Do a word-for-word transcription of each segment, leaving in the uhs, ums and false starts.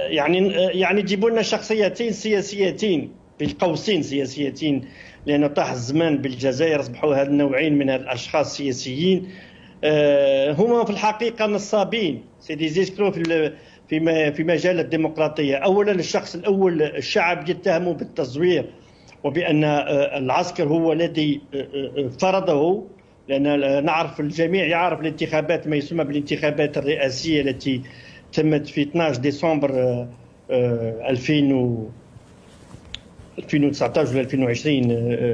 يعني يعني جيبوا لنا شخصيتين سياسيتين بالقوسين سياسيتين، لأنه طاح الزمان بالجزائر أصبحوا هذا النوعين من الأشخاص السياسيين هما في الحقيقة نصابين، سي دي زيسكرو في في في مجال الديمقراطية. أولا الشخص الأول الشعب يتهمه بالتزوير وبأن العسكر هو الذي فرضه، لأن نعرف الجميع يعرف الانتخابات ما يسمى بالانتخابات الرئاسية التي تمت في اثني عشر ديسمبر ألفين وتسعطاش ولا ألفين وعشرين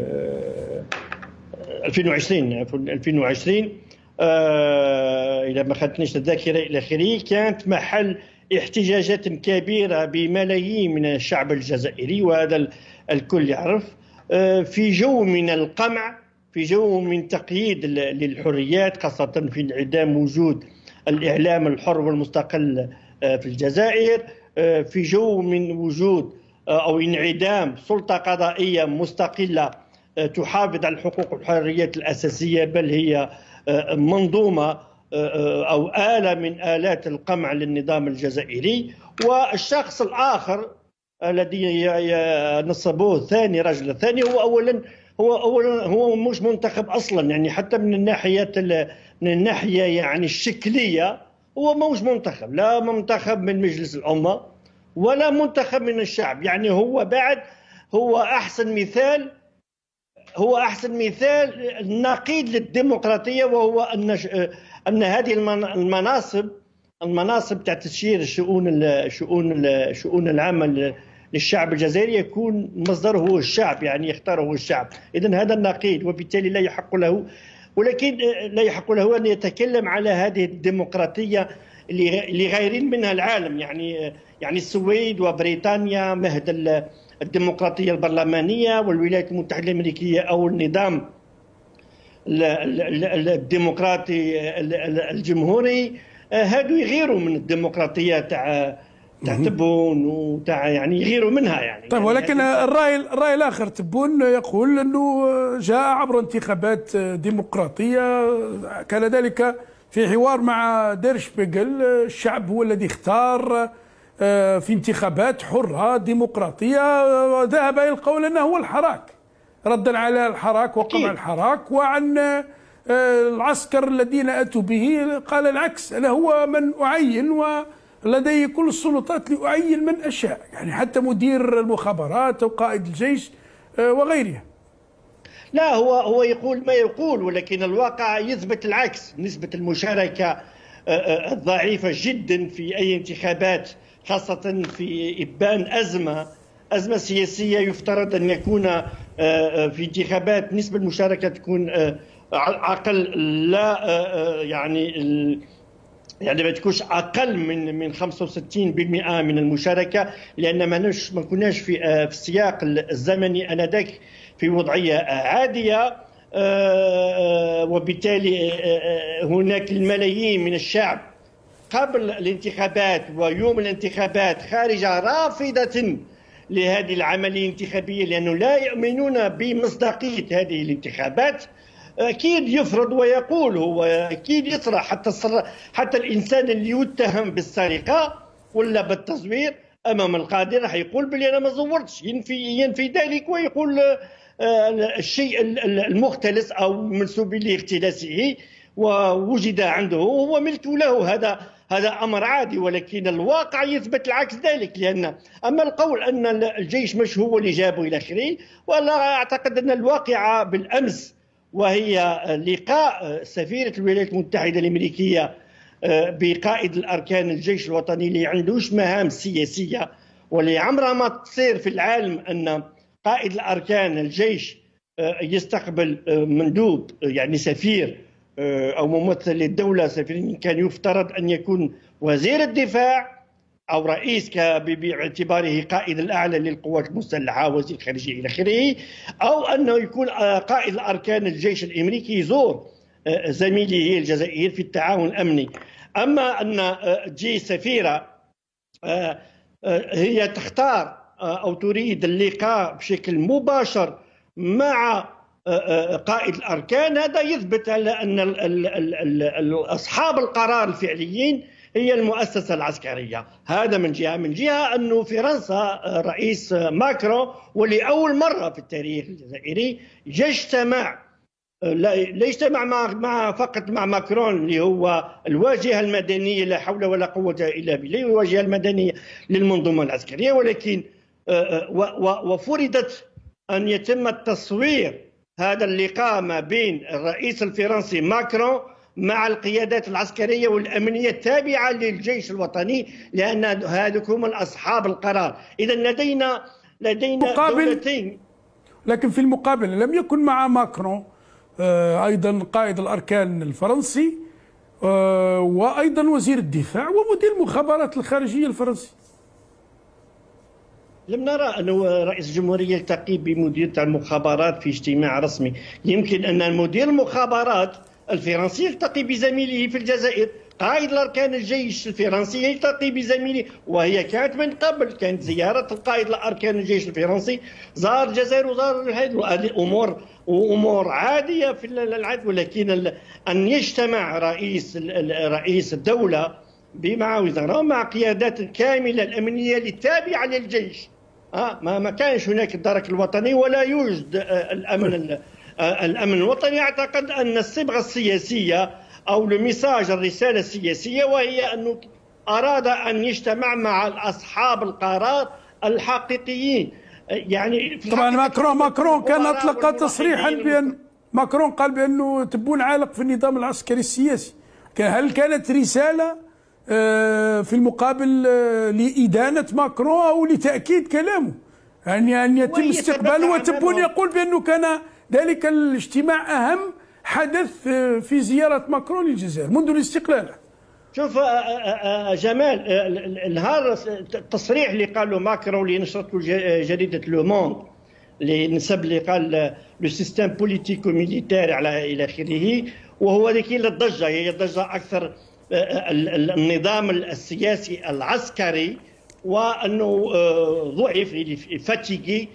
ألفين وعشرين ألفين وعشرين إذا ما خدتنيش الذاكرة إلى آخره، كانت محل احتجاجات كبيرة بملايين من الشعب الجزائري، وهذا الكل يعرف، في جو من القمع، في جو من تقييد للحريات، خاصة في انعدام وجود الإعلام الحر والمستقل في الجزائر، في جو من وجود أو انعدام سلطة قضائية مستقلة تحافظ على الحقوق والحريات الأساسية، بل هي منظومة أو آلة من آلات القمع للنظام الجزائري. والشخص الآخر الذي نصبوه ثاني رجل الثاني هو أولا هو اولا هو مش منتخب اصلا، يعني حتى من الناحيه من الناحيه يعني الشكليه هو مش منتخب، لا منتخب من مجلس الامه ولا منتخب من الشعب، يعني هو بعد هو احسن مثال هو احسن مثال نقيض للديمقراطيه، وهو ان ان هذه المناصب المناصب تاع تسيير الشؤون الشؤون الشؤون العامه للشعب الجزائري يكون مصدره هو الشعب، يعني يختاره الشعب. إذن هذا النقيض، وبالتالي لا يحق له، ولكن لا يحق له أن يتكلم على هذه الديمقراطية لغيرين منها العالم، يعني يعني السويد وبريطانيا مهد الديمقراطية البرلمانية، والولايات المتحدة الأمريكية أو النظام الديمقراطي الجمهوري، هادو يغيروا من الديمقراطية تاع تاع تبون وتاع يعني يغيروا منها يعني. طيب ولكن يعني الراي الراي الاخر تبون يقول انه جاء عبر انتخابات ديمقراطيه، كان ذلك في حوار مع دير شبيغل، الشعب هو الذي اختار في انتخابات حره ديمقراطيه، وذهب الى القول انه هو الحراك، ردا على الحراك وقمع الحراك، وعن العسكر الذين اتوا به قال العكس، انا هو من اعين و لدي كل السلطات لأعين من أشاء، يعني حتى مدير المخابرات أو قائد الجيش وغيرها. لا، هو هو يقول ما يقول، ولكن الواقع يثبت العكس. نسبة المشاركة الضعيفة جدا في أي انتخابات، خاصة في إبان أزمة أزمة سياسية يفترض أن يكون في انتخابات نسبة المشاركة تكون أقل، لا يعني يعني ما تكونش اقل من من خمسة وستين بالمئة من المشاركه، لان ما ما كناش في في السياق الزمني انذاك في وضعيه عاديه، وبالتالي هناك الملايين من الشعب قبل الانتخابات ويوم الانتخابات خارجه رافضه لهذه العمليه الانتخابيه، لانه لا يؤمنون بمصداقيه هذه الانتخابات. أكيد يفرض ويقول، هو أكيد يصرح، حتى حتى الإنسان اللي يتهم بالسرقة ولا بالتزوير أمام القاضي راح يقول بلي أنا ما زورتش، ينفي ينفي ذلك ويقول الشيء المختلس أو منسوب لاختلاسه ووجد عنده هو ملك له، هذا هذا أمر عادي. ولكن الواقع يثبت العكس ذلك، لأن أما القول أن الجيش مش هو اللي جابه إلى آخره، ولا أعتقد أن الواقعة بالأمس وهي لقاء سفيرة الولايات المتحدة الأمريكية بقائد الأركان الجيش الوطني اللي عندوش مهام سياسية، واللي عمرها ما تصير في العالم أن قائد الأركان الجيش يستقبل مندوب يعني سفير أو ممثل للدولة. سفير كان يفترض أن يكون وزير الدفاع أو رئيس باعتباره قائد الأعلى للقوات المسلحة، وزير الخارجية إلى آخره، أو أنه يكون قائد الأركان الجيش الأمريكي يزور زميله الجزائر في التعاون الأمني. أما أن تجي سفيرة هي تختار أو تريد اللقاء بشكل مباشر مع قائد الأركان، هذا يثبت على أن أصحاب القرار الفعليين هي المؤسسة العسكرية. هذا من جهة. من جهة أنه فرنسا رئيس ماكرون ولأول مرة في التاريخ الجزائري يجتمع، لا يجتمع مع مع فقط مع ماكرون اللي هو الواجهة المدنية لا حول ولا قوة إلا بالله، الواجهة المدنية للمنظومة العسكرية، ولكن وفرضت أن يتم التصوير هذا اللقاء ما بين الرئيس الفرنسي ماكرون مع القيادات العسكرية والأمنية التابعة للجيش الوطني، لأن هذوك هم أصحاب القرار. إذا لدينا لدينا دولتين. لكن في المقابل لم يكن مع ماكرون أيضا قائد الأركان الفرنسي وأيضا وزير الدفاع ومدير المخابرات الخارجية الفرنسي. لم نرى أن رئيس الجمهورية يلتقي بمدير المخابرات في اجتماع رسمي. يمكن أن مدير المخابرات الفرنسي يلتقي بزميله في الجزائر، قائد الأركان الجيش الفرنسي يلتقي بزميله، وهي كانت من قبل، كانت زيارة القائد الأركان الجيش الفرنسي زار الجزائر وزار هذه أمور وأمور عادية في العهد. ولكن أن يجتمع رئيس رئيس الدولة مع وزراء مع قيادات كاملة الأمنية التابعة للجيش، آه ما ما كانش هناك الدرك الوطني ولا يوجد الأمن الأمن الوطني. أعتقد أن الصبغة السياسية أو الميساج الرسالة السياسية وهي أنه أراد أن يجتمع مع أصحاب القرار الحقيقيين. يعني طبعا ماكرون ماكرون كان أطلق تصريحا بأن ماكرون قال بأنه تبون عالق في النظام العسكري السياسي. هل كانت رسالة في المقابل لإدانة ماكرون أو لتأكيد كلامه؟ يعني أن يتم استقباله وتبون يقول بأنه كان ذلك الاجتماع أهم حدث في زيارة ماكرون للجزائر منذ الاستقلال. شوف جمال، النهار التصريح اللي قاله ماكرون اللي نشرته جريدة لو موند اللي نسب اللي قال لو سيستم بوليتيكو ميليتير على إلى آخره، وهو ذيك الضجة هي ضجة أكثر النظام السياسي العسكري، وأنه ضعف فاتيكي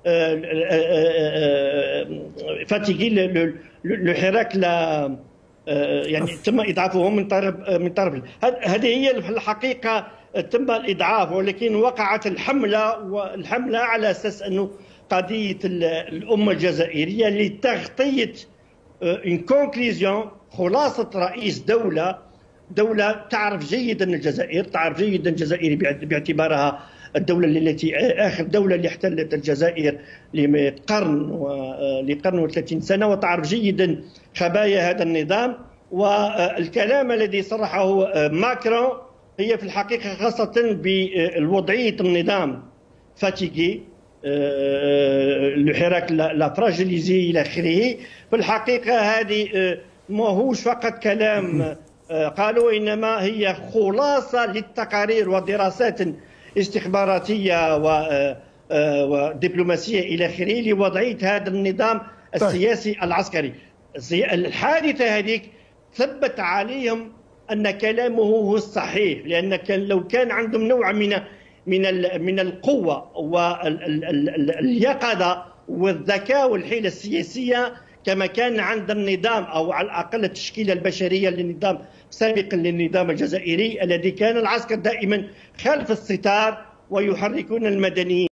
فاتيكي الحراك لا يعني تم اضعافه من طرف من طرف. هذه هي الحقيقه، تم الاضعاف، ولكن وقعت الحمله والحمله على اساس انه قضيه الامه الجزائريه لتغطيه ان كونكليزيون، خلاصه رئيس دوله دوله تعرف جيدا الجزائر، تعرف جيدا الجزائر باعتبارها الدولة التي آخر دولة اللي احتلت الجزائر لقرن ولقرن وثلاثين سنة، وتعرف جيدا خبايا هذا النظام. والكلام الذي صرحه ماكرون هي في الحقيقة خاصة بالوضعية النظام فاتيكي الحراك لا فراجيليزي إلى آخره. في الحقيقة هذه ما هوش فقط كلام قالوا، إنما هي خلاصة للتقارير ودراسات استخباراتية ودبلوماسية إلى آخره لوضعية هذا النظام السياسي العسكري. الحادثة هذيك ثبت عليهم أن كلامه هو الصحيح، لأن كان لو كان عندهم نوع من من من القوة واليقظة والذكاء والحيلة السياسية كما كان عند النظام أو على الأقل التشكيلة البشرية للنظام سابقا للنظام الجزائري الذي كان العسكر دائما خلف الستار ويحركون المدنيين.